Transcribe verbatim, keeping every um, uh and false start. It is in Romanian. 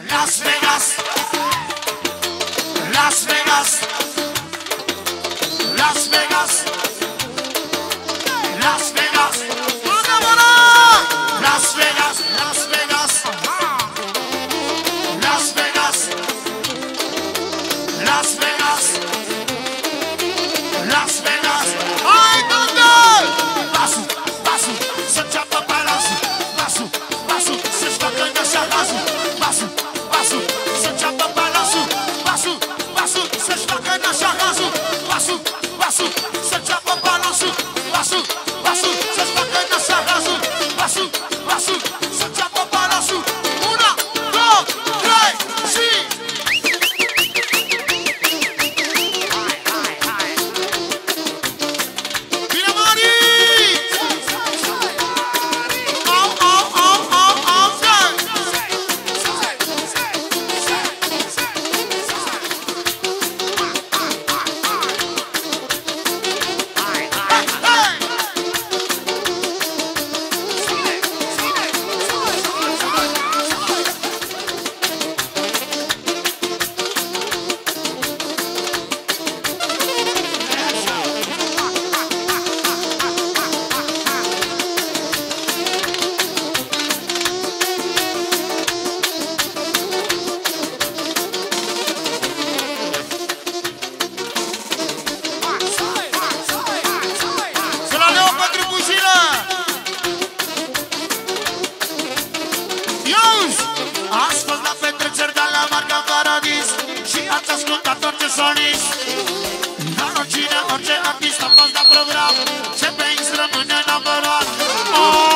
Las Vegas, Las Vegas, Las Vegas, Las Vegas, Las Vegas, Las Vegas, Las Vegas, Las Vegas, Las Vegas. Ai, ¿dónde? Pasu, pasu, să înceapă balansul. Pasu, pasu, să-și facă așa razul. Pasu, pasu, să înceapă balansul. Pasu, pasu, să-și facă așa razul. Pasu, pasu, să înceapă balansul. Pasu, pasu, să-și facă așa razul. Pasu, pasu, să înceapă balansul. Una, două, trei și... Bine, Mari! Au, au, au, au, au, trei! Să la Leo pentru bușină! Iauzi! Ați fost la petreceri de la Marca Paradis și ați ascultat orice solist. Dar oricine, orice artist a fost la program, ce pe X rămâne number one.